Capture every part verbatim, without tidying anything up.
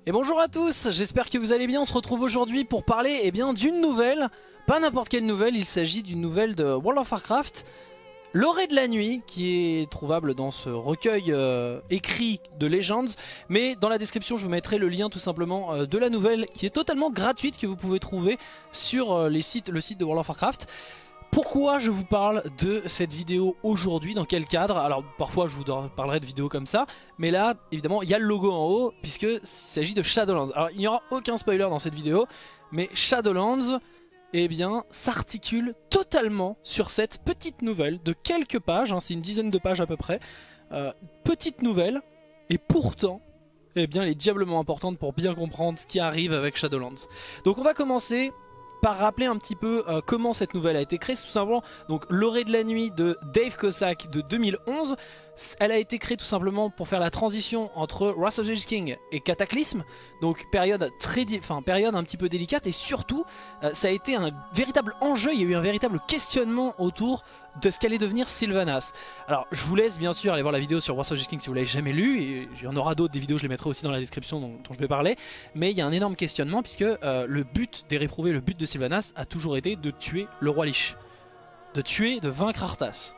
Et bonjour à tous, j'espère que vous allez bien. On se retrouve aujourd'hui pour parler eh bien d'une nouvelle, pas n'importe quelle nouvelle, il s'agit d'une nouvelle de World of Warcraft, L'Orée de la Nuit, qui est trouvable dans ce recueil euh, écrit de Legends. Mais dans la description je vous mettrai le lien tout simplement euh, de la nouvelle qui est totalement gratuite, que vous pouvez trouver sur euh, les sites, le site de World of Warcraft. Pourquoi je vous parle de cette vidéo aujourd'hui, dans quel cadre? Alors parfois je vous parlerai de vidéos comme ça, mais là évidemment il y a le logo en haut puisqu'il s'agit de Shadowlands. Alors il n'y aura aucun spoiler dans cette vidéo, mais Shadowlands eh bien s'articule totalement sur cette petite nouvelle de quelques pages, hein, c'est une dizaine de pages à peu près, euh, petite nouvelle, et pourtant eh bien, elle est diablement importante pour bien comprendre ce qui arrive avec Shadowlands. Donc on va commencer par rappeler un petit peu euh, comment cette nouvelle a été créée. C'est tout simplement donc L'Orée de la Nuit de Dave Cossack de deux mille onze. Elle a été créée tout simplement pour faire la transition entre Wrath of the Lich King et Cataclysme. Donc période, très, enfin, période un petit peu délicate, et surtout euh, ça a été un véritable enjeu, il y a eu un véritable questionnement autour de ce qu'allait devenir Sylvanas. Alors je vous laisse bien sûr aller voir la vidéo sur Wrath of the Lich King si vous l'avez jamais lu, et il y en aura d'autres, des vidéos je les mettrai aussi dans la description dont, dont je vais parler. Mais il y a un énorme questionnement puisque euh, le but des réprouvés, le but de Sylvanas a toujours été de tuer le roi Lich, de tuer, de vaincre Arthas.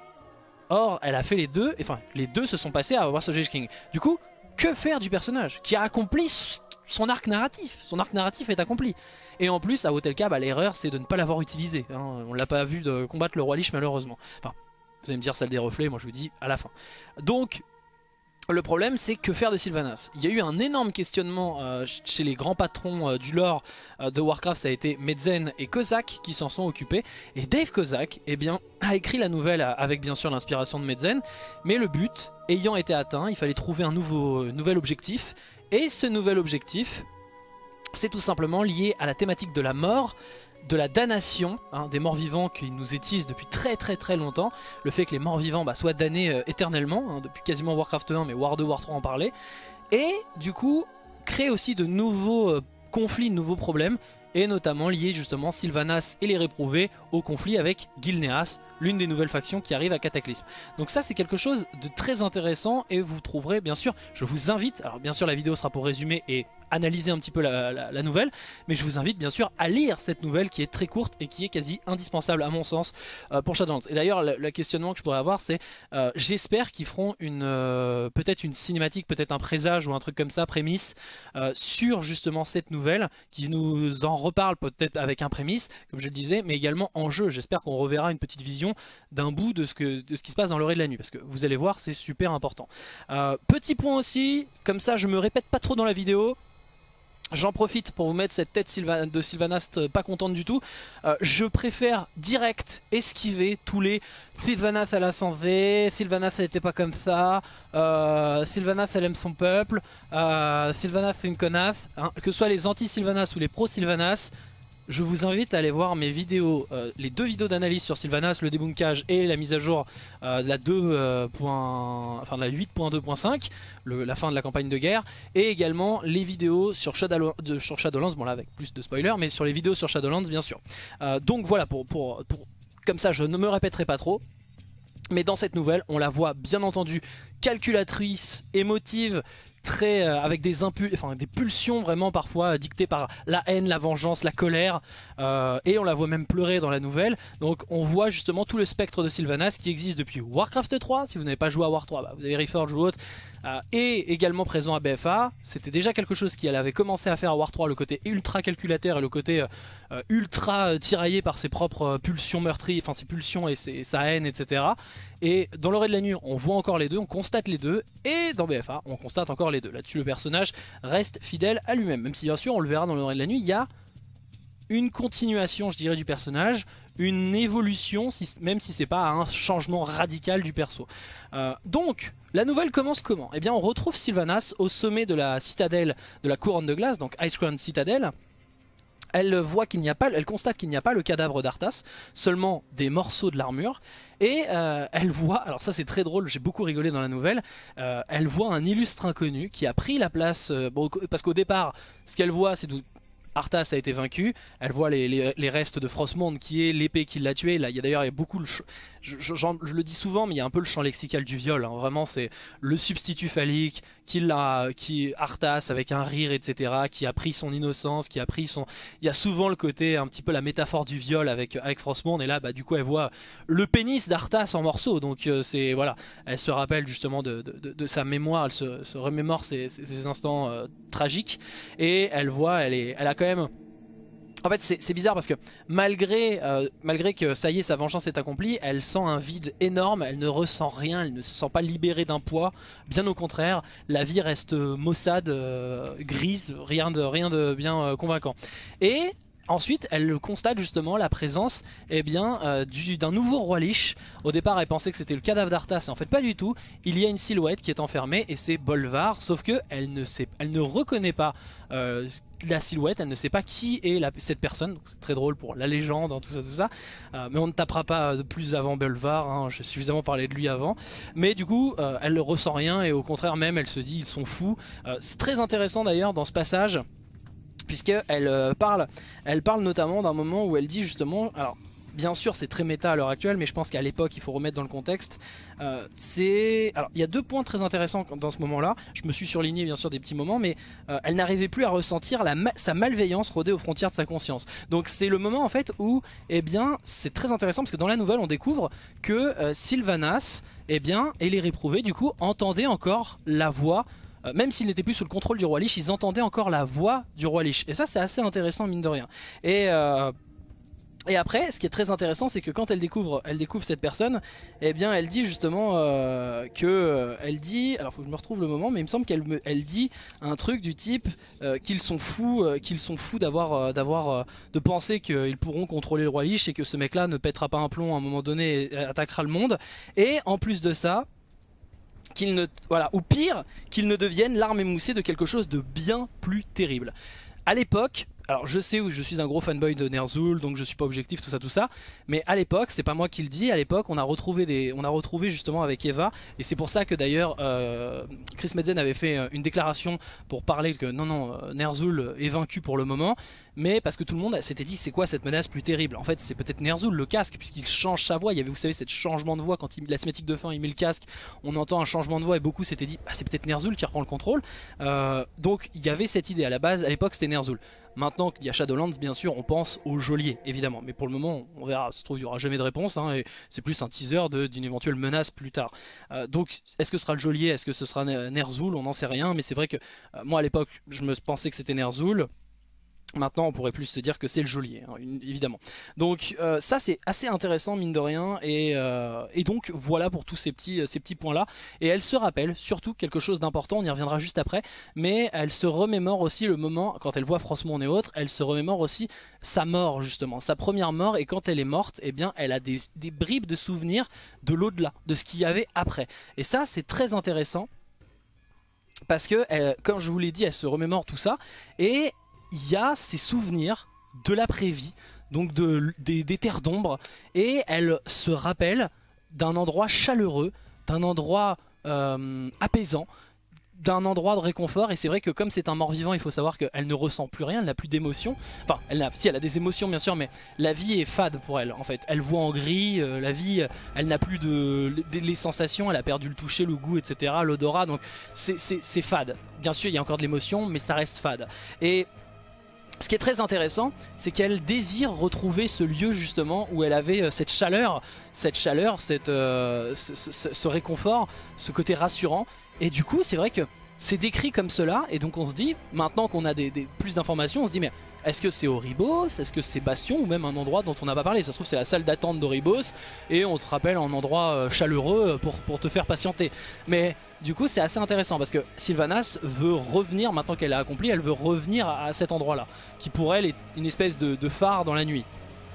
Or elle a fait les deux, enfin les deux se sont passés à Wrath of the Lich King. Du coup, que faire du personnage qui a accompli son arc narratif? Son arc narratif est accompli. Et en plus à Hotelka, bah, l'erreur c'est de ne pas l'avoir utilisé, hein. On l'a pas vu de combattre le roi Lich malheureusement. Enfin, vous allez me dire salle des reflets, moi je vous dis à la fin. Donc le problème c'est que faire de Sylvanas? Il y a eu un énorme questionnement euh, chez les grands patrons euh, du lore euh, de Warcraft. Ça a été Medzen et Cossack qui s'en sont occupés. Et Dave Cossack eh bien, a écrit la nouvelle avec bien sûr l'inspiration de Medzen. Mais le but ayant été atteint, il fallait trouver un nouveau, euh, nouvel objectif. Et ce nouvel objectif, c'est tout simplement lié à la thématique de la mort, de la damnation, hein, des morts vivants qui nous étisent depuis très très très longtemps. Le fait que les morts vivants bah, soient damnés euh, éternellement, hein, depuis quasiment Warcraft un, mais War deux, War trois en parlait. Et du coup, créer aussi de nouveaux euh, conflits, de nouveaux problèmes, et notamment lier justement Sylvanas et les réprouvés au conflit avec Gilneas, l'une des nouvelles factions qui arrive à Cataclysme. Donc ça c'est quelque chose de très intéressant, et vous trouverez bien sûr, je vous invite, alors bien sûr la vidéo sera pour résumer et analyser un petit peu la, la, la nouvelle, mais je vous invite bien sûr à lire cette nouvelle qui est très courte et qui est quasi indispensable à mon sens euh, pour Shadowlands. Et d'ailleurs le, le questionnement que je pourrais avoir c'est euh, j'espère qu'ils feront une euh, peut-être une cinématique, peut-être un présage ou un truc comme ça, prémisse euh, sur justement cette nouvelle, qui nous en reparle peut-être avec un prémisse comme je le disais, mais également en jeu. J'espère qu'on reverra une petite vision d'un bout de ce, que, de ce qui se passe dans l'Orée de la Nuit, parce que vous allez voir c'est super important. Euh, petit point aussi, comme ça je me répète pas trop dans la vidéo, j'en profite pour vous mettre cette tête de Sylvanas pas contente du tout. Euh, je préfère direct esquiver tous les Sylvanas elle a changé, Sylvanas elle était pas comme ça, euh, Sylvanas elle aime son peuple, euh, Sylvanas c'est une connasse, hein. Que ce soit les anti-Sylvanas ou les pro-Sylvanas, je vous invite à aller voir mes vidéos, euh, les deux vidéos d'analyse sur Sylvanas, le débunkage et la mise à jour euh, de la, deux, euh, point, enfin, de la huit point deux point cinq, le, la fin de la campagne de guerre, et également les vidéos sur, Shadow, de, sur Shadowlands, bon là avec plus de spoilers, mais sur les vidéos sur Shadowlands bien sûr. Euh, donc voilà, pour, pour, pour, comme ça je ne me répéterai pas trop. Mais dans cette nouvelle, on la voit bien entendu calculatrice, émotive, très euh, avec des, impul enfin, des pulsions vraiment parfois euh, dictées par la haine, la vengeance, la colère, euh, et on la voit même pleurer dans la nouvelle. Donc on voit justement tout le spectre de Sylvanas qui existe depuis Warcraft trois. Si vous n'avez pas joué à War trois, bah, vous avez Reforged ou autre, euh, et également présent à B F A. C'était déjà quelque chose qu'elle avait commencé à faire à War trois, le côté ultra calculateur et le côté euh, ultra euh, tiraillé par ses propres euh, pulsions meurtrières, enfin ses pulsions et, ses, et sa haine, et cetera. Et dans l'Orée de la Nuit, on voit encore les deux, on constate les deux, et dans B F A, on constate encore les deux. Là-dessus, le personnage reste fidèle à lui-même, même si bien sûr, on le verra dans l'Orée de la Nuit, il y a une continuation, je dirais, du personnage, une évolution, si, même si c'est pas un changement radical du perso. Euh, donc, la nouvelle commence comment? Eh bien, on retrouve Sylvanas au sommet de la citadelle de la couronne de glace, donc Icecrown Citadel. Elle voit qu'il n'y a pas, elle constate qu'il n'y a pas le cadavre d'Arthas, seulement des morceaux de l'armure. Et euh, elle voit, alors ça c'est très drôle, j'ai beaucoup rigolé dans la nouvelle, euh, elle voit un illustre inconnu qui a pris la place, euh, bon, parce qu'au départ, ce qu'elle voit c'est Arthas a été vaincu, elle voit les, les, les restes de Frostmourne qui est l'épée qui l'a tué. Là, il y a d'ailleurs beaucoup, le, je, je, je, je le dis souvent, mais il y a un peu le champ lexical du viol, hein. Vraiment c'est le substitut phallique qui l'a, qui Arthas avec un rire, et cetera, qui a pris son innocence, qui a pris son... Il y a souvent le côté, un petit peu la métaphore du viol avec, avec Frostmourne, et là, bah, du coup, elle voit le pénis d'Arthas en morceaux, donc euh, c'est, voilà, elle se rappelle justement de, de, de, de sa mémoire, elle se, se remémore ces, ces, ces instants euh, tragiques, et elle voit, elle, est, elle a quand même... En fait c'est bizarre parce que malgré, euh, malgré que ça y est, sa vengeance est accomplie, elle sent un vide énorme, elle ne ressent rien, elle ne se sent pas libérée d'un poids, bien au contraire, la vie reste maussade, euh, grise, rien de, rien de bien euh, convaincant. Et ensuite, elle constate justement la présence eh bien, euh, d'un nouveau roi Lich. Au départ, elle pensait que c'était le cadavre d'Arthas, et en fait pas du tout. Il y a une silhouette qui est enfermée et c'est Bolvar, sauf que elle ne, sait, elle ne reconnaît pas euh, la silhouette, elle ne sait pas qui est la, cette personne. C'est très drôle pour la légende, hein, tout ça, tout ça. Euh, mais on ne tapera pas plus avant Bolvar, hein, j'ai suffisamment parlé de lui avant. Mais du coup, euh, elle ne ressent rien et au contraire même, elle se dit ils sont fous. Euh, c'est très intéressant d'ailleurs dans ce passage, puisqu'elle euh, parle, elle parle notamment d'un moment où elle dit justement, alors bien sûr c'est très méta à l'heure actuelle, mais je pense qu'à l'époque il faut remettre dans le contexte, euh, c'est... Alors il y a deux points très intéressants dans ce moment là, je me suis surligné bien sûr des petits moments, mais euh, elle n'arrivait plus à ressentir la ma sa malveillance rôder aux frontières de sa conscience. Donc c'est le moment en fait où, eh bien c'est très intéressant, parce que dans la nouvelle on découvre que euh, Sylvanas, eh bien, et les réprouvés du coup entendaient encore la voix. Même s'ils n'étaient plus sous le contrôle du roi Lich, ils entendaient encore la voix du roi Lich. Et ça c'est assez intéressant mine de rien. Et, euh, et après, ce qui est très intéressant, c'est que quand elle découvre, elle découvre cette personne, eh bien elle dit justement euh, que... Euh, elle dit... Alors faut que je me retrouve le moment, mais il me semble qu'elle elle dit un truc du type euh, qu'ils sont fous, euh, qu'ils sont fous d'avoir... Euh, d'avoir euh, de penser qu'ils pourront contrôler le roi Lich et que ce mec là ne pètera pas un plomb à un moment donné et attaquera le monde. Et en plus de ça... Qu'il ne, voilà, ou pire, qu'il ne devienne l'arme émoussée de quelque chose de bien plus terrible. À l'époque, alors je sais où je suis un gros fanboy de Ner'zhul, donc je suis pas objectif, tout ça, tout ça, mais à l'époque, c'est pas moi qui le dis, à l'époque on a retrouvé des, on a retrouvé justement avec Eva, et c'est pour ça que d'ailleurs euh, Chris Metzen avait fait une déclaration pour parler que non non, Ner'zhul est vaincu pour le moment, mais parce que tout le monde s'était dit c'est quoi cette menace plus terrible. En fait c'est peut-être Ner'zhul le casque, puisqu'il change sa voix. Il y avait, vous savez, ce changement de voix quand il, la cinématique de fin il met le casque, on entend un changement de voix et beaucoup s'étaient dit bah, c'est peut-être Ner'zhul qui reprend le contrôle. Euh, donc il y avait cette idée à la base, à l'époque c'était Ner'zhul. Maintenant qu'il y a Shadowlands, bien sûr, on pense au geôlier, évidemment. Mais pour le moment, on verra. Ça se trouve, il n'y aura jamais de réponse. Hein, et c'est plus un teaser d'une éventuelle menace plus tard. Euh, donc, est-ce que ce sera le geôlier? Est-ce que ce sera Ner'zhul? On n'en sait rien. Mais c'est vrai que euh, moi, à l'époque, je me pensais que c'était Ner'zhul. Maintenant on pourrait plus se dire que c'est le geôlier, hein, évidemment. Donc euh, ça c'est assez intéressant mine de rien, et, euh, et donc voilà pour tous ces petits, ces petits points là. Et elle se rappelle surtout quelque chose d'important, on y reviendra juste après, mais elle se remémore aussi le moment, quand elle voit Frostmourne et autres, elle se remémore aussi sa mort justement, sa première mort, et quand elle est morte, eh bien elle a des, des bribes de souvenirs de l'au-delà, de ce qu'il y avait après. Et ça c'est très intéressant, parce que elle, comme je vous l'ai dit, elle se remémore tout ça, et il y a ses souvenirs de l'après-vie, donc de, des, des terres d'ombre, et elle se rappelle d'un endroit chaleureux, d'un endroit euh, apaisant, d'un endroit de réconfort. Et c'est vrai que comme c'est un mort-vivant, il faut savoir qu'elle ne ressent plus rien, elle n'a plus d'émotions. Enfin, elle a, si elle a des émotions bien sûr, mais la vie est fade pour elle en fait. Elle voit en gris, euh, la vie, elle n'a plus de, de les sensations, elle a perdu le toucher, le goût, et cetera, l'odorat, donc c'est fade. Bien sûr, il y a encore de l'émotion, mais ça reste fade. Et ce qui est très intéressant, c'est qu'elle désire retrouver ce lieu justement où elle avait cette chaleur, cette chaleur, cette, euh, ce, ce, ce réconfort, ce côté rassurant. Et du coup, c'est vrai que c'est décrit comme cela, et donc on se dit, maintenant qu'on a des, des, plus d'informations, on se dit mais est-ce que c'est Oribos, est-ce que c'est Bastion, ou même un endroit dont on n'a pas parlé? Ça se trouve c'est la salle d'attente d'Oribos, et on te rappelle un endroit chaleureux pour, pour te faire patienter. Mais du coup c'est assez intéressant, parce que Sylvanas veut revenir, maintenant qu'elle a accompli, elle veut revenir à, à cet endroit-là, qui pour elle est une espèce de, de phare dans la nuit.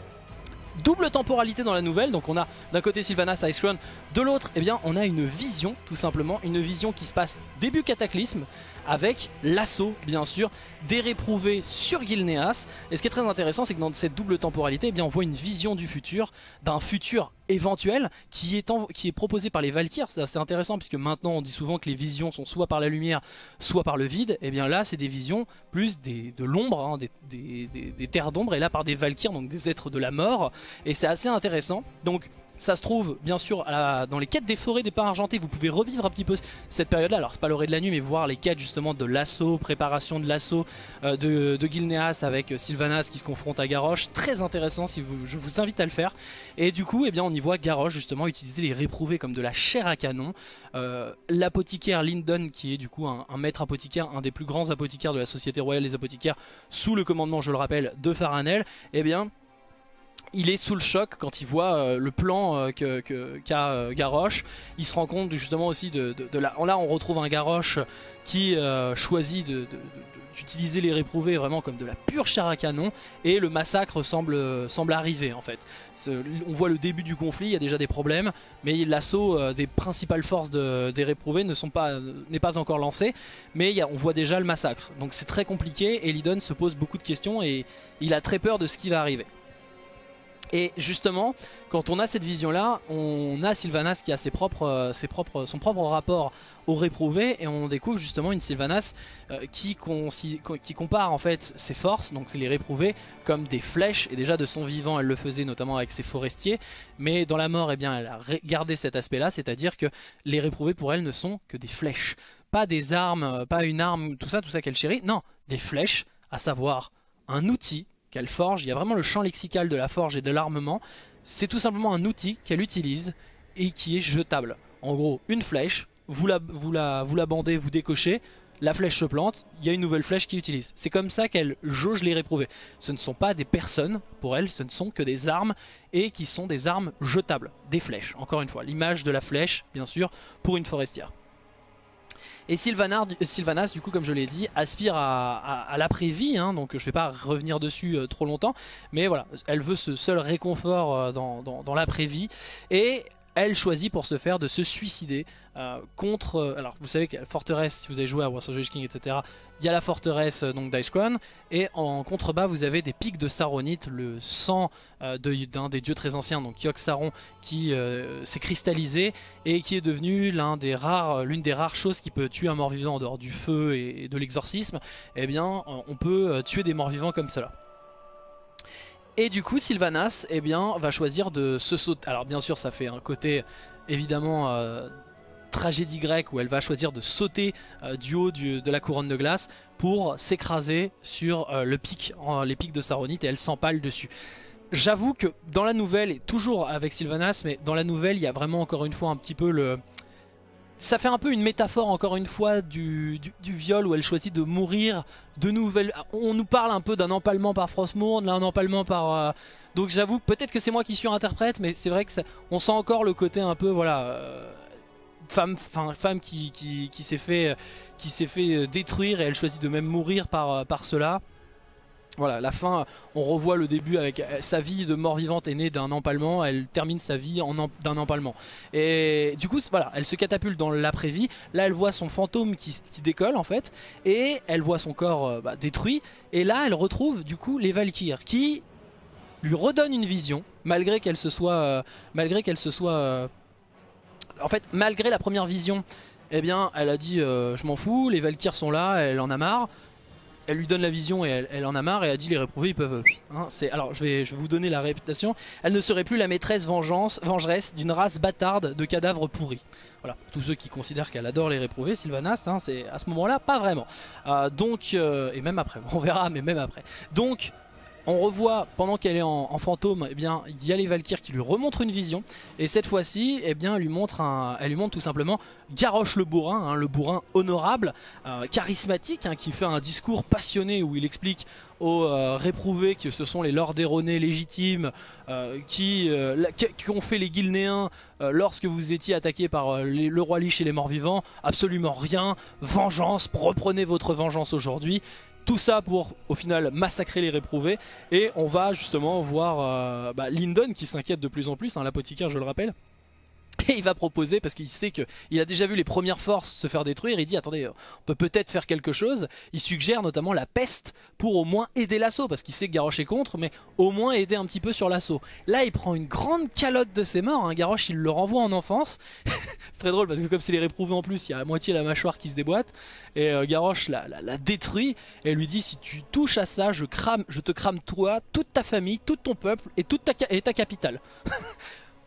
Double temporalité dans la nouvelle, donc on a d'un côté Sylvanas Icecrown, de l'autre eh bien on a une vision, tout simplement, une vision qui se passe début Cataclysme, avec l'assaut bien sûr des réprouvés sur Gilneas. Et ce qui est très intéressant, c'est que dans cette double temporalité, eh bien on voit une vision du futur, d'un futur éventuel qui est, en, qui est proposé par les Valkyres. C'est assez intéressant, puisque maintenant on dit souvent que les visions sont soit par la lumière, soit par le vide. Et bien là c'est des visions plus des, de l'ombre, hein, des, des, des, des terres d'ombre, et là par des Valkyres, donc des êtres de la mort. Et c'est assez intéressant. Donc Ça se trouve bien sûr à la, dans les quêtes des forêts des pins argentés. Vous pouvez revivre un petit peu cette période là. Alors c'est pas l'orée de la nuit, mais voir les quêtes justement de l'assaut, préparation de l'assaut euh, de, de Gilneas avec Sylvanas qui se confronte à Garrosh. Très intéressant, si vous, je vous invite à le faire. Et du coup eh bien, on y voit Garrosh justement utiliser les réprouvés comme de la chair à canon. euh, L'apothicaire Lyndon, qui est du coup un, un maître apothicaire, un des plus grands apothicaires de la Société Royale des Apothicaires, sous le commandement, je le rappelle, de Faranel, eh bien il est sous le choc quand il voit euh, le plan euh, qu'a que, qu euh, Garrosh. Il se rend compte justement aussi de, de, de la... Là on retrouve un Garrosh qui euh, choisit d'utiliser les réprouvés vraiment comme de la pure chair à canon. Et le massacre semble, semble arriver en fait. On voit le début du conflit, il y a déjà des problèmes. Mais l'assaut euh, des principales forces de, des réprouvés ne sont pas, n'est pas encore lancé. Mais y a, on voit déjà le massacre. Donc c'est très compliqué et Lydon se pose beaucoup de questions. Et il a très peur de ce qui va arriver. Et justement, quand on a cette vision-là, on a Sylvanas qui a ses propres, euh, ses propres, son propre rapport aux réprouvés, et on découvre justement une Sylvanas euh, qui, qui compare en fait ses forces, donc c'est les réprouvés, comme des flèches. Et déjà de son vivant, elle le faisait notamment avec ses forestiers, mais dans la mort, eh bien, elle a gardé cet aspect-là, c'est-à-dire que les réprouvés pour elle ne sont que des flèches, pas des armes, pas une arme, tout ça, tout ça qu'elle chérit. Non, des flèches, à savoir un outil qu'elle forge. Il y a vraiment le champ lexical de la forge et de l'armement. C'est tout simplement un outil qu'elle utilise et qui est jetable. En gros, une flèche, vous la, vous la, vous la bandez, vous décochez, la flèche se plante, il y a une nouvelle flèche qui utilise. C'est comme ça qu'elle jauge les réprouvés. Ce ne sont pas des personnes, pour elle, ce ne sont que des armes, et qui sont des armes jetables, des flèches. Encore une fois, l'image de la flèche, bien sûr, pour une forestière. Et Sylvanas, Sylvanas, du coup, comme je l'ai dit, aspire à, à, à l'après-vie, hein, donc je ne vais pas revenir dessus euh, trop longtemps, mais voilà, elle veut ce seul réconfort euh, dans, dans, dans l'après-vie, et elle choisit pour ce faire de se suicider euh, contre... Euh, alors vous savez qu'il y a la forteresse, si vous avez joué à Warsaw King, et cetera, il y a la forteresse euh, donc d'Icecrown, et en contrebas vous avez des pics de Saronite, le sang euh, d'un des dieux très anciens, donc Yogg-Saron, qui euh, s'est cristallisé et qui est devenu l'un des rares, l'une des rares choses qui peut tuer un mort-vivant en dehors du feu et, et de l'exorcisme. Eh bien on peut euh, tuer des morts-vivants comme cela. Et du coup Sylvanas eh bien, va choisir de se sauter. Alors bien sûr ça fait un côté évidemment euh, tragédie grecque, où elle va choisir de sauter euh, du haut du, de la couronne de glace pour s'écraser sur euh, le pic, euh, les pics de Saronite, et elle s'empale dessus. J'avoue que dans la nouvelle, et toujours avec Sylvanas, mais dans la nouvelle il y a vraiment encore une fois un petit peu le... Ça fait un peu une métaphore encore une fois du, du, du viol, où elle choisit de mourir de nouvelles... On nous parle un peu d'un empalement par Frostmourne, d'un empalement par... Euh... Donc j'avoue, peut-être que c'est moi qui surinterprète, mais c'est vrai que ça... on sent encore le côté un peu, voilà... Euh... Femme, fin, femme qui, qui, qui s'est fait, qui s'est fait détruire, et elle choisit de même mourir par, par cela. Voilà, la fin, on revoit le début avec sa vie de mort-vivante est née d'un empalement, elle termine sa vie en em d'un empalement. Et du coup, voilà, elle se catapulte dans l'après-vie. Là, elle voit son fantôme qui, qui décolle en fait, et elle voit son corps euh, bah, détruit. Et là, elle retrouve du coup les Valkyres qui lui redonnent une vision, malgré qu'elle se soit, euh, malgré qu'elle se soit, euh, en fait, malgré la première vision, eh bien, elle a dit euh, je m'en fous, les Valkyres sont là, elle en a marre. Elle lui donne la vision et elle, elle en a marre, et elle a dit les réprouvés ils peuvent... Hein, alors je vais, je vais vous donner la réputation. Elle ne serait plus la maîtresse vengeance, vengeresse d'une race bâtarde de cadavres pourris. Voilà, tous ceux qui considèrent qu'elle adore les réprouvés, Sylvanas, hein, c'est à ce moment-là pas vraiment. Euh, donc, euh, et même après, on verra, mais même après. Donc... On revoit, pendant qu'elle est en, en fantôme, eh bien, il y a les Valkyres qui lui remontrent une vision. Et cette fois-ci, eh bien, elle, lui montre un, elle lui montre tout simplement Garrosh le bourrin, hein, le bourrin honorable, euh, charismatique, hein, qui fait un discours passionné où il explique aux euh, réprouvés que ce sont les lords erronés légitimes euh, qui, euh, qui, qui ont fait les Gilnéens euh, lorsque vous étiez attaqués par euh, les, le roi Lich et les morts vivants. Absolument rien, vengeance, reprenez votre vengeance aujourd'hui. Tout ça pour au final massacrer les réprouvés. Et on va justement voir euh, bah, Lyndon qui s'inquiète de plus en plus, hein, l'apothicaire je le rappelle. Et il va proposer, parce qu'il sait qu'il a déjà vu les premières forces se faire détruire, il dit attendez, on peut peut-être faire quelque chose. Il suggère notamment la peste pour au moins aider l'assaut, parce qu'il sait que Garrosh est contre, mais au moins aider un petit peu sur l'assaut. Là il prend une grande calotte de ses morts, hein. Garrosh il le renvoie en enfance. C'est très drôle parce que comme c'est les réprouvés en plus, il y a à moitié la mâchoire qui se déboîte. Et euh, Garrosh la, la, la détruit et lui dit si tu touches à ça, je, crame, je te crame toi, toute ta famille, tout ton peuple et toute ta, et ta capitale.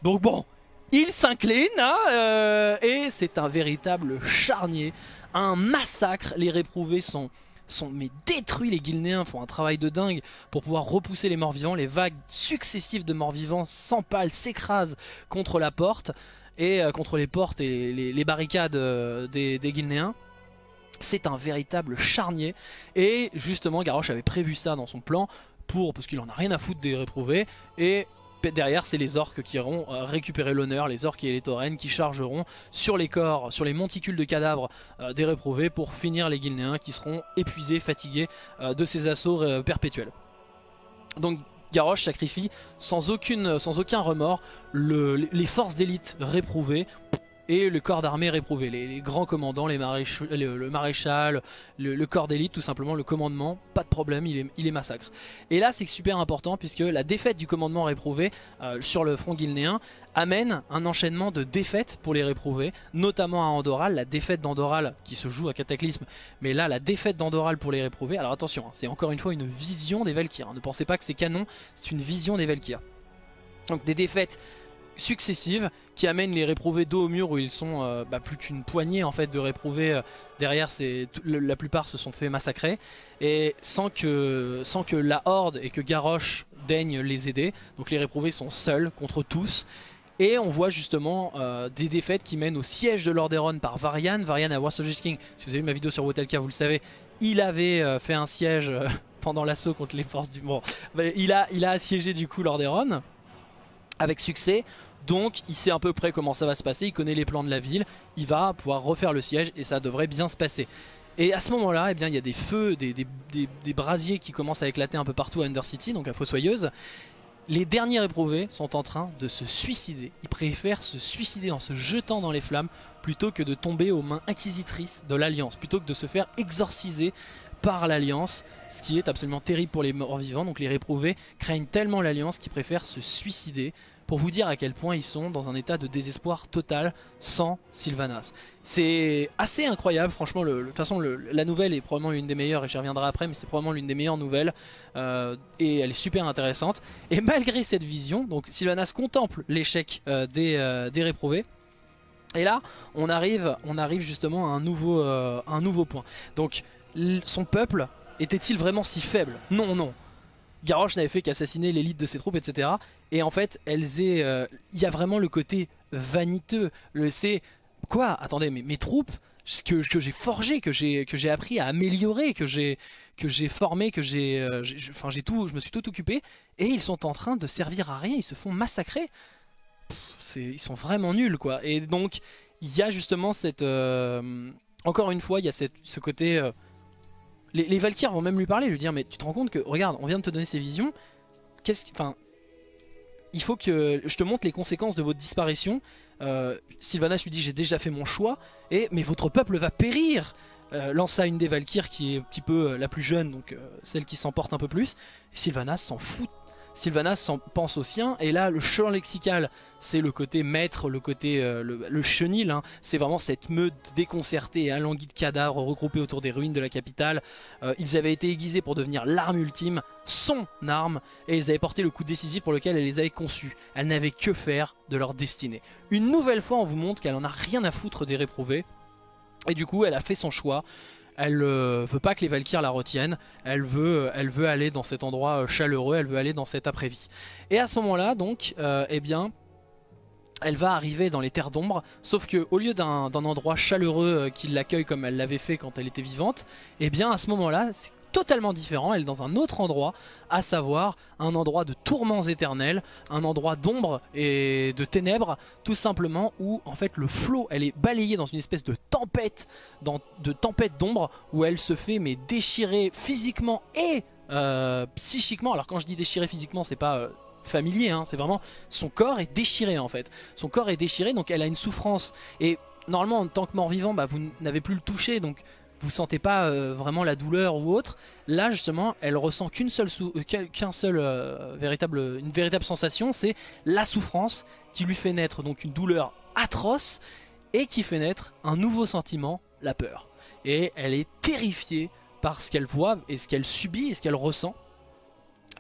Donc bon, il s'incline hein, euh, et c'est un véritable charnier, un massacre. Les réprouvés sont, sont mais détruits, les Guilnéens font un travail de dingue pour pouvoir repousser les morts vivants. Les vagues successives de morts vivants s'empalent, s'écrasent contre la porte et euh, contre les portes et les, les, les barricades euh, des, des Guilnéens. C'est un véritable charnier et justement Garrosh avait prévu ça dans son plan pour, parce qu'il en a rien à foutre des réprouvés, et derrière c'est les orques qui iront récupérer l'honneur, les orques et les taurennes qui chargeront sur les corps, sur les monticules de cadavres euh, des réprouvés pour finir les Guilnéens qui seront épuisés, fatigués euh, de ces assauts euh, perpétuels. Donc Garrosh sacrifie sans, aucune, sans aucun remords le, les forces d'élite réprouvées et le corps d'armée réprouvé, les, les grands commandants, les maréch le, le maréchal, le, le corps d'élite tout simplement, le commandement, pas de problème, il est, il est massacre. Et là c'est super important puisque la défaite du commandement réprouvé euh, sur le front guilnéen amène un enchaînement de défaites pour les réprouvés, notamment à Andoral, la défaite d'Andoral qui se joue à Cataclysme, mais là la défaite d'Andoral pour les réprouvés. Alors attention, hein, c'est encore une fois une vision des Valkyres, hein, ne pensez pas que c'est canon, c'est une vision des Valkyres. Donc des défaites successives qui amènent les réprouvés dos au mur où ils sont euh, bah, plus qu'une poignée en fait de réprouvés euh, derrière. La plupart se sont fait massacrer et sans que, sans que la horde et que Garrosh daigne les aider. Donc les réprouvés sont seuls contre tous et on voit justement euh, des défaites qui mènent au siège de Lordaeron par Varian. Varian à War of the King, si vous avez vu ma vidéo sur Wotalka vous le savez, il avait euh, fait un siège euh, pendant l'assaut contre les forces du... Bon, bah, il, a, il a assiégé du coup Lordaeron avec succès, donc il sait à peu près comment ça va se passer, il connaît les plans de la ville, il va pouvoir refaire le siège et ça devrait bien se passer. Et à ce moment là, eh bien, il y a des feux, des, des, des, des brasiers qui commencent à éclater un peu partout à Undercity, donc à Fossoyeuse. Les derniers éprouvés sont en train de se suicider, ils préfèrent se suicider en se jetant dans les flammes plutôt que de tomber aux mains inquisitrices de l'Alliance, plutôt que de se faire exorciser par l'Alliance, ce qui est absolument terrible pour les morts vivants. Donc les réprouvés craignent tellement l'Alliance qu'ils préfèrent se suicider, pour vous dire à quel point ils sont dans un état de désespoir total sans Sylvanas. C'est assez incroyable, franchement. Le, le, de toute façon, le, la nouvelle est probablement l'une des meilleures, et j'y reviendrai après, mais c'est probablement l'une des meilleures nouvelles, euh, et elle est super intéressante. Et malgré cette vision, donc Sylvanas contemple l'échec euh, des, euh, des réprouvés. Et là, on arrive, on arrive justement à un nouveau, euh, un nouveau point. Donc, son peuple était-il vraiment si faible? Non, non. Garrosh n'avait fait qu'assassiner l'élite de ses troupes, et cetera. Et en fait, elles aient, il euh, y a vraiment le côté vaniteux. Le c'est quoi? Attendez, mais mes troupes que, que j'ai forgées, que j'ai que j'ai appris à améliorer, que j'ai que j'ai formé, que j'ai, euh, enfin j'ai tout, je me suis tout occupé, et ils sont en train de servir à rien. Ils se font massacrer. Pff, ils sont vraiment nuls, quoi. Et donc il y a justement cette, euh, encore une fois, il y a cette, ce côté. Euh, Les, les Valkyres vont même lui parler, lui dire mais tu te rends compte que regarde, on vient de te donner ces visions, qu'est-ce enfin il faut que je te montre les conséquences de votre disparition. euh, Sylvanas lui dit j'ai déjà fait mon choix, et mais votre peuple va périr. euh, lança une des Valkyres qui est un petit peu euh, la plus jeune, donc euh, celle qui s'emporte un peu plus, et Sylvanas s'en fout. Sylvanas s'en pense au sien, et là le champ lexical c'est le côté maître, le côté euh, le, le chenil, hein. C'est vraiment cette meute déconcertée et alanguie de cadavres regroupés autour des ruines de la capitale. euh, Ils avaient été aiguisés pour devenir l'arme ultime, son arme, et ils avaient porté le coup décisif pour lequel elle les avait conçus. Elle n'avait que faire de leur destinée. Une nouvelle fois on vous montre qu'elle en a rien à foutre des réprouvés, et du coup elle a fait son choix. Elle euh, veut pas que les Valkyres la retiennent, elle veut, elle veut aller dans cet endroit chaleureux, elle veut aller dans cet après-vie. Et à ce moment-là, donc, euh, eh bien, elle va arriver dans les terres d'ombre, sauf que au lieu d'un d'un endroit chaleureux euh, qui l'accueille comme elle l'avait fait quand elle était vivante, eh bien, à ce moment-là, c'est totalement différent. Elle est dans un autre endroit, à savoir un endroit de tourments éternels, un endroit d'ombre et de ténèbres, tout simplement, où en fait le flot, elle est balayée dans une espèce de tempête, dans, de tempête d'ombre, où elle se fait mais déchirer physiquement et euh, psychiquement. Alors quand je dis déchirer physiquement, c'est pas euh, familier, hein, c'est vraiment son corps est déchiré en fait. Son corps est déchiré, donc elle a une souffrance, et normalement en tant que mort-vivant, bah, vous n'avez plus le toucher, donc vous sentez pas euh, vraiment la douleur ou autre. Là justement elle ressent qu'une seule, euh, qu'un seul euh, véritable, une véritable sensation, c'est la souffrance qui lui fait naître donc une douleur atroce et qui fait naître un nouveau sentiment, la peur. Et elle est terrifiée par ce qu'elle voit et ce qu'elle subit et ce qu'elle ressent.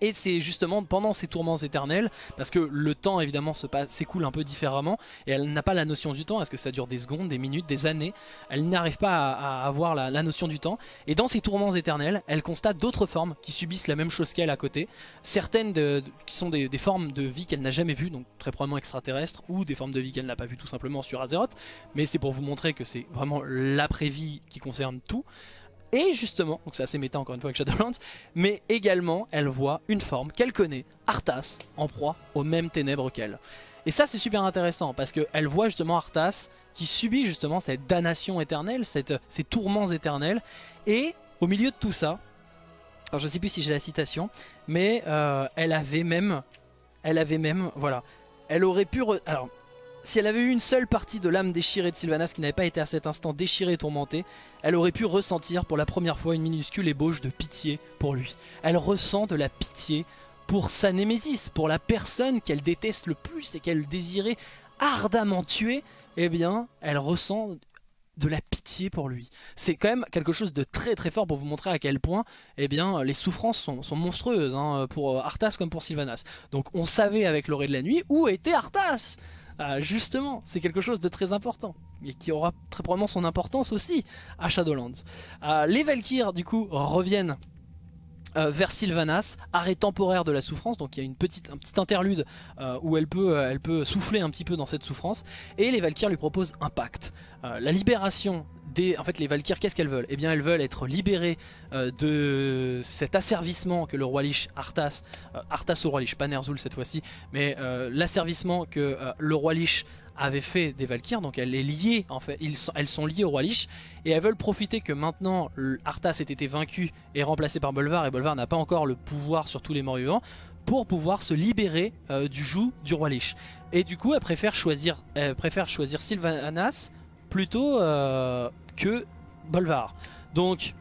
Et c'est justement pendant ces tourments éternels, parce que le temps évidemment s'écoule un peu différemment, et elle n'a pas la notion du temps, est-ce que ça dure des secondes, des minutes, des années, elle n'arrive pas à, à avoir la, la notion du temps, et dans ces tourments éternels, elle constate d'autres formes qui subissent la même chose qu'elle à côté, certaines de, de, qui sont des, des formes de vie qu'elle n'a jamais vues, donc très probablement extraterrestres, ou des formes de vie qu'elle n'a pas vues tout simplement sur Azeroth, mais c'est pour vous montrer que c'est vraiment l'après-vie qui concerne tout. Et justement, donc c'est assez méta encore une fois avec Shadowlands, mais également elle voit une forme qu'elle connaît, Arthas, en proie aux mêmes ténèbres qu'elle. Et ça c'est super intéressant parce qu'elle voit justement Arthas qui subit justement cette damnation éternelle, cette, ces tourments éternels. Et au milieu de tout ça, alors je sais plus si j'ai la citation, mais euh, elle avait même, elle avait même, voilà, elle aurait pu, re... alors si elle avait eu une seule partie de l'âme déchirée de Sylvanas qui n'avait pas été à cet instant déchirée et tourmentée, elle aurait pu ressentir pour la première fois une minuscule ébauche de pitié pour lui. Elle ressent de la pitié pour sa némésis, pour la personne qu'elle déteste le plus et qu'elle désirait ardemment tuer. Eh bien, elle ressent de la pitié pour lui. C'est quand même quelque chose de très très fort pour vous montrer à quel point eh bien, les souffrances sont, sont monstrueuses hein, pour Arthas comme pour Sylvanas. Donc on savait avec l'orée de la nuit où était Arthas. Euh, justement, c'est quelque chose de très important et qui aura très probablement son importance aussi à Shadowlands. Euh, les Valkyres du coup reviennent euh, vers Sylvanas, arrêt temporaire de la souffrance, donc il y a une petite, un petit interlude euh, où elle peut, euh, elle peut souffler un petit peu dans cette souffrance, et les Valkyres lui proposent un pacte. Euh, la libération des... En fait les Valkyres, qu'est-ce qu'elles veulent? Eh bien elles veulent être libérées euh, de cet asservissement que le roi Lich, Arthas, euh, Arthas au roi Lich, pas Ner'zhul cette fois-ci, mais euh, l'asservissement que euh, le roi Lich avait fait des Valkyres, donc elle est liée en fait, ils sont, elles sont liées au roi Lich, et elles veulent profiter que maintenant Arthas ait été vaincu et remplacé par Bolvar, et Bolvar n'a pas encore le pouvoir sur tous les morts vivants, pour pouvoir se libérer euh, du joug du roi Lich. Et du coup elle préfère choisir, elle préfère choisir Sylvanas plutôt euh, que Bolvar. Donc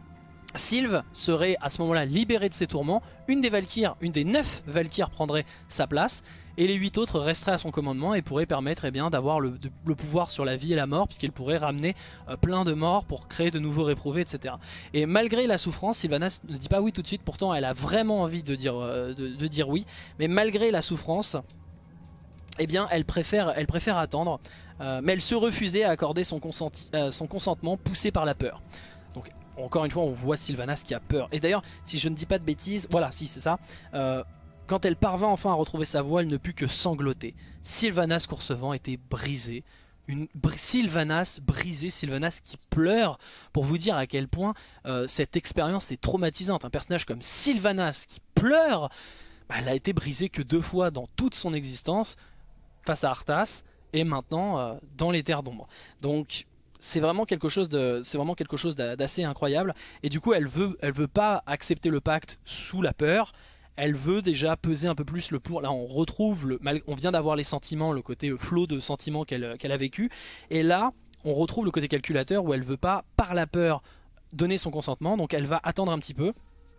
Sylve serait à ce moment-là libérée de ses tourments, une des Valkyres, une des neuf Valkyres prendrait sa place, et les huit autres resteraient à son commandement et pourraient permettre eh bien, d'avoir le, le pouvoir sur la vie et la mort, puisqu'il pourrait ramener euh, plein de morts pour créer de nouveaux réprouvés, et cetera. Et malgré la souffrance, Sylvanas ne dit pas oui tout de suite, pourtant elle a vraiment envie de dire, euh, de, de dire oui, mais malgré la souffrance, eh bien, elle préfère, elle préfère attendre, euh, mais elle se refusait à accorder son, consenti, euh, son consentement poussé par la peur. Donc encore une fois on voit Sylvanas qui a peur. Et d'ailleurs si je ne dis pas de bêtises, voilà si c'est ça, euh, quand elle parvint enfin à retrouver sa voix, elle ne put que sangloter. Sylvanas Coursevent était brisée. Une br Sylvanas brisée, Sylvanas qui pleure, pour vous dire à quel point euh, cette expérience est traumatisante. Un personnage comme Sylvanas qui pleure, bah, elle a été brisée que deux fois dans toute son existence, face à Arthas, et maintenant euh, dans les terres d'ombre. Donc c'est vraiment quelque chose de, c'est vraiment quelque chose d'assez incroyable. Et du coup elle veut, elle veut pas accepter le pacte sous la peur. Elle veut déjà peser un peu plus le pour. Là on retrouve, le, on vient d'avoir les sentiments, le côté flot de sentiments qu'elle qu'elle a vécu. Et là on retrouve le côté calculateur où elle veut pas par la peur donner son consentement. Donc elle va attendre un petit peu,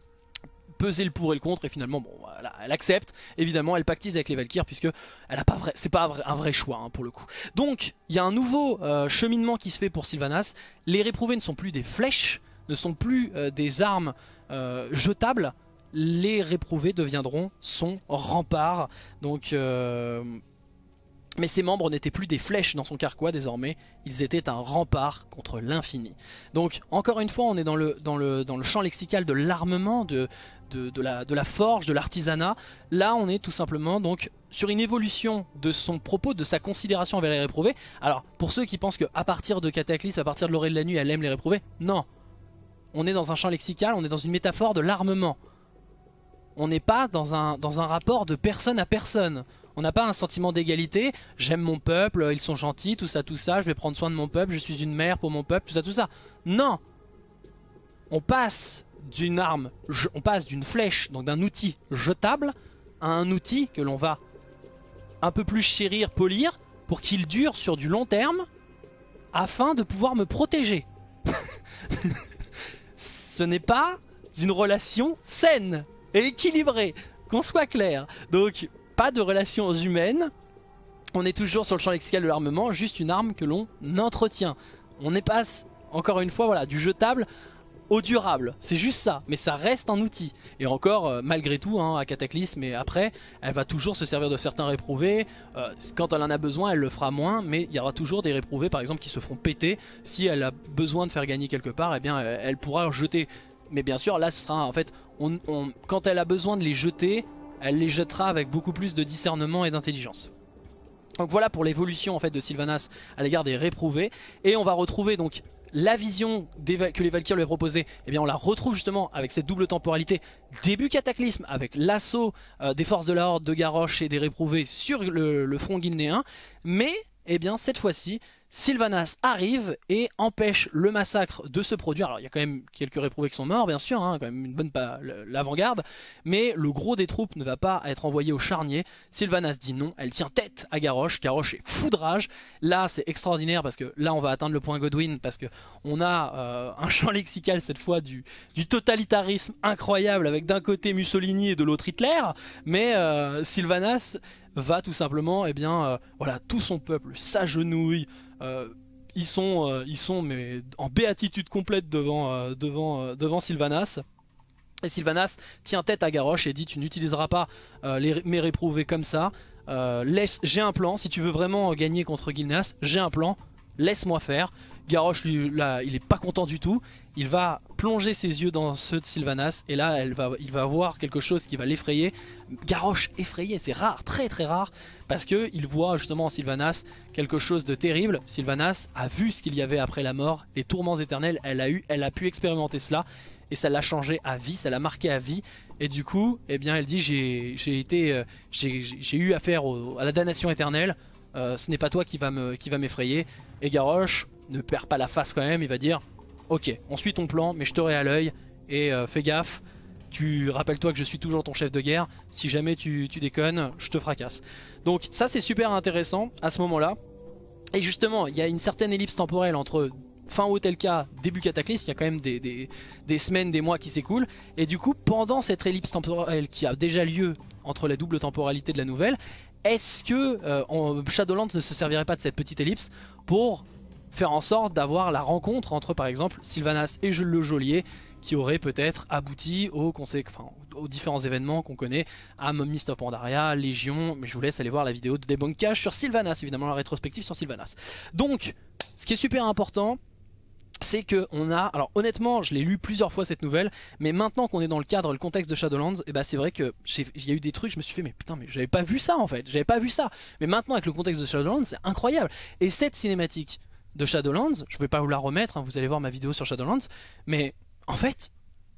peser le pour et le contre, et finalement bon voilà, elle accepte. Évidemment elle pactise avec les Valkyres puisque elle a pas vrai, c'est pas un vrai, un vrai choix hein, pour le coup. Donc il y a un nouveau euh, cheminement qui se fait pour Sylvanas. Les réprouvés ne sont plus des flèches, ne sont plus euh, des armes euh, jetables. Les réprouvés deviendront son rempart. Donc euh... mais ses membres n'étaient plus des flèches dans son carquois désormais, ils étaient un rempart contre l'infini. Donc encore une fois on est dans le, dans le, dans le champ lexical de l'armement, de, de, de, la, de la forge, de l'artisanat. Là on est tout simplement donc sur une évolution de son propos, de sa considération envers les réprouvés. Alors pour ceux qui pensent qu'à partir de Cataclysme, à partir de l'orée de la nuit elle aime les réprouvés, non. On est dans un champ lexical, on est dans une métaphore de l'armement. On n'est pas dans un, dans un rapport de personne à personne. On n'a pas un sentiment d'égalité. J'aime mon peuple, ils sont gentils, tout ça, tout ça. Je vais prendre soin de mon peuple, je suis une mère pour mon peuple, tout ça, tout ça. Non. On passe d'une arme, on passe d'une flèche, donc d'un outil jetable, à un outil que l'on va un peu plus chérir, polir, pour qu'il dure sur du long terme, afin de pouvoir me protéger. Ce n'est pas une relation saine et équilibré, qu'on soit clair. Donc pas de relations humaines. On est toujours sur le champ lexical de l'armement, juste une arme que l'on entretient. On est pas, encore une fois, voilà, du jetable au durable, c'est juste ça, mais ça reste un outil. Et encore, euh, malgré tout, hein, à Cataclysme et après, elle va toujours se servir de certains réprouvés. Euh, quand elle en a besoin, elle le fera moins, mais il y aura toujours des réprouvés, par exemple, qui se feront péter. Si elle a besoin de faire gagner quelque part, eh bien, elle, elle pourra jeter. Mais bien sûr, là, ce sera en fait, on, on, quand elle a besoin de les jeter, elle les jettera avec beaucoup plus de discernement et d'intelligence. Donc voilà pour l'évolution en fait de Sylvanas à l'égard des réprouvés. Et on va retrouver donc la vision que les Valkyries lui a proposée, eh bien on la retrouve justement avec cette double temporalité début Cataclysme avec l'assaut euh, des forces de la Horde, de Garrosh et des réprouvés sur le, le front guilnéen. Mais eh bien cette fois-ci Sylvanas arrive et empêche le massacre de se produire. Alors il y a quand même quelques réprouvés qui sont morts bien sûr, hein, quand même une bonne l'avant-garde, mais le gros des troupes ne va pas être envoyé au charnier. Sylvanas dit non, elle tient tête à Garrosh, Garrosh est fou de rage. Là c'est extraordinaire parce que là on va atteindre le point Godwin parce que on a euh, un champ lexical cette fois du, du totalitarisme incroyable avec d'un côté Mussolini et de l'autre Hitler, mais euh, Sylvanas va tout simplement, eh bien, euh, voilà, tout son peuple s'agenouille, euh, ils sont, euh, ils sont mais, en béatitude complète devant, euh, devant, euh, devant Sylvanas. Et Sylvanas tient tête à Garrosh et dit tu n'utiliseras pas euh, les, mes réprouvés comme ça, euh, laisse, j'ai un plan, si tu veux vraiment gagner contre Gilneas, j'ai un plan, laisse-moi faire. Garrosh, lui, là, il est pas content du tout. Il va plonger ses yeux dans ceux de Sylvanas et là, elle va, il va voir quelque chose qui va l'effrayer. Garrosh effrayé, c'est rare, très très rare, parce que il voit justement en Sylvanas quelque chose de terrible. Sylvanas a vu ce qu'il y avait après la mort, les tourments éternels. Elle a eu, elle a pu expérimenter cela et ça l'a changé à vie, ça l'a marqué à vie. Et du coup, eh bien, elle dit j'ai, j'ai été, euh, j'ai, j'ai eu affaire au, à la damnation éternelle. Euh, ce n'est pas toi qui va me, qui va m'effrayer. Et Garrosh ne perd pas la face quand même, il va dire ok, on suit ton plan mais je t'aurai à l'œil et euh, fais gaffe, tu rappelle-toi que je suis toujours ton chef de guerre, si jamais tu, tu déconnes, je te fracasse. Donc ça c'est super intéressant à ce moment là. Et justement il y a une certaine ellipse temporelle entre fin Wotelka, début Cataclysme, il y a quand même des, des, des semaines, des mois qui s'écoulent. Et du coup pendant cette ellipse temporelle qui a déjà lieu entre la double temporalité de la nouvelle, est-ce que euh, on, Shadowlands ne se servirait pas de cette petite ellipse pour faire en sorte d'avoir la rencontre entre par exemple Sylvanas et Jules le Geôlier qui aurait peut-être abouti aux, enfin, aux différents événements qu'on connaît à Mist of Pandaria, Légion, mais je vous laisse aller voir la vidéo de débunkage sur Sylvanas, évidemment la rétrospective sur Sylvanas. Donc ce qui est super important, c'est que on a, alors honnêtement je l'ai lu plusieurs fois cette nouvelle, mais maintenant qu'on est dans le cadre, le contexte de Shadowlands, et bah c'est vrai que il y a eu des trucs, je me suis fait mais putain mais j'avais pas vu ça en fait, j'avais pas vu ça, mais maintenant avec le contexte de Shadowlands c'est incroyable. Et cette cinématique de Shadowlands, je vais pas vous la remettre, hein, vous allez voir ma vidéo sur Shadowlands, mais en fait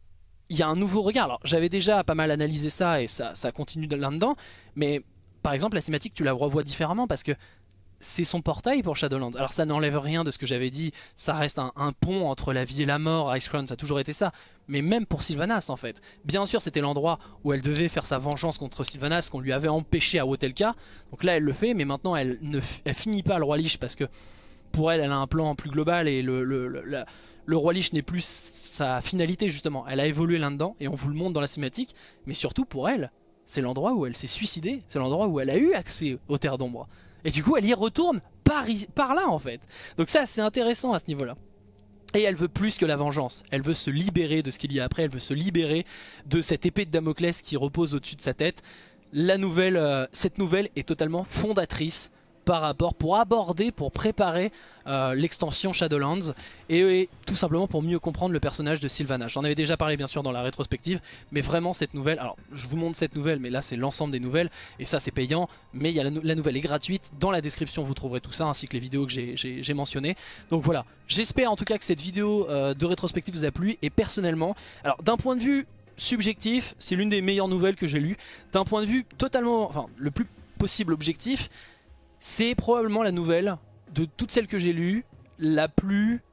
il y a un nouveau regard. Alors j'avais déjà pas mal analysé ça et ça, ça continue là-dedans, mais par exemple la cinématique tu la revois différemment parce que c'est son portail pour Shadowlands. Alors ça n'enlève rien de ce que j'avais dit, ça reste un, un pont entre la vie et la mort, Icecrown ça a toujours été ça, mais même pour Sylvanas en fait. Bien sûr c'était l'endroit où elle devait faire sa vengeance contre Sylvanas qu'on lui avait empêché à Wotelka, donc là elle le fait, mais maintenant elle ne elle finit pas le roi Lich parce que pour elle, elle a un plan plus global et le, le, le, la, le roi Lich n'est plus sa finalité justement. Elle a évolué là-dedans et on vous le montre dans la cinématique. Mais surtout pour elle, c'est l'endroit où elle s'est suicidée. C'est l'endroit où elle a eu accès aux terres d'ombre. Et du coup, elle y retourne par, par là en fait. Donc ça, c'est intéressant à ce niveau-là. Et elle veut plus que la vengeance. Elle veut se libérer de ce qu'il y a après. Elle veut se libérer de cette épée de Damoclès qui repose au-dessus de sa tête. La nouvelle, euh, cette nouvelle est totalement fondatrice par rapport, pour aborder, pour préparer euh, l'extension Shadowlands et, et tout simplement pour mieux comprendre le personnage de Sylvanas. J'en avais déjà parlé bien sûr dans la rétrospective, mais vraiment cette nouvelle, alors je vous montre cette nouvelle, mais là c'est l'ensemble des nouvelles et ça c'est payant, mais il y a la, la nouvelle est gratuite, dans la description vous trouverez tout ça ainsi que les vidéos que j'ai mentionnées. Donc voilà, j'espère en tout cas que cette vidéo euh, de rétrospective vous a plu et personnellement, alors d'un point de vue subjectif, c'est l'une des meilleures nouvelles que j'ai lues, d'un point de vue totalement, enfin le plus possible objectif, c'est probablement la nouvelle de toutes celles que j'ai lues la plus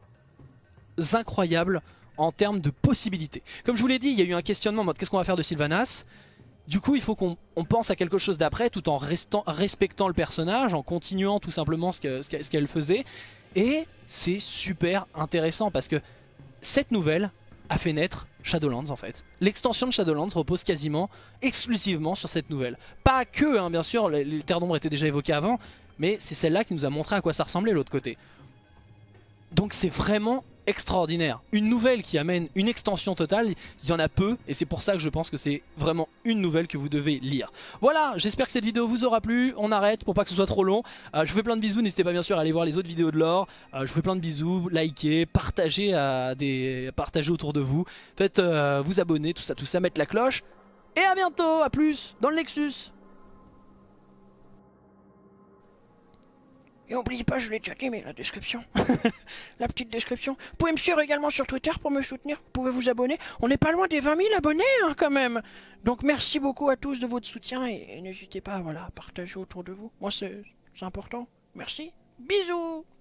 incroyable en termes de possibilités. Comme je vous l'ai dit, il y a eu un questionnement en mode qu'est-ce qu'on va faire de Sylvanas. Du coup il faut qu'on pense à quelque chose d'après tout en restant, respectant le personnage, en continuant tout simplement ce qu'elle ce qu'elle faisait. Et c'est super intéressant parce que cette nouvelle a fait naître Shadowlands en fait. L'extension de Shadowlands repose quasiment exclusivement sur cette nouvelle. Pas que, hein, bien sûr, les, les terres d'ombre étaient déjà évoquées avant, mais c'est celle-là qui nous a montré à quoi ça ressemblait l'autre côté. Donc c'est vraiment extraordinaire. Une nouvelle qui amène une extension totale, il y en a peu et c'est pour ça que je pense que c'est vraiment une nouvelle que vous devez lire. Voilà, j'espère que cette vidéo vous aura plu. On arrête pour pas que ce soit trop long. Euh, je vous fais plein de bisous, n'hésitez pas bien sûr à aller voir les autres vidéos de lore. Euh, je vous fais plein de bisous, likez, partagez, à des... partagez autour de vous. Faites euh, vous abonner, tout ça, tout ça, mettre la cloche. Et à bientôt, à plus dans le Nexus. Et n'oubliez pas, je l'ai déjà dit, mais la description, la petite description. Vous pouvez me suivre également sur Twitter pour me soutenir, vous pouvez vous abonner. On n'est pas loin des vingt mille abonnés hein, quand même. Donc merci beaucoup à tous de votre soutien et, et n'hésitez pas voilà, à partager autour de vous. Moi c'est important. Merci, bisous.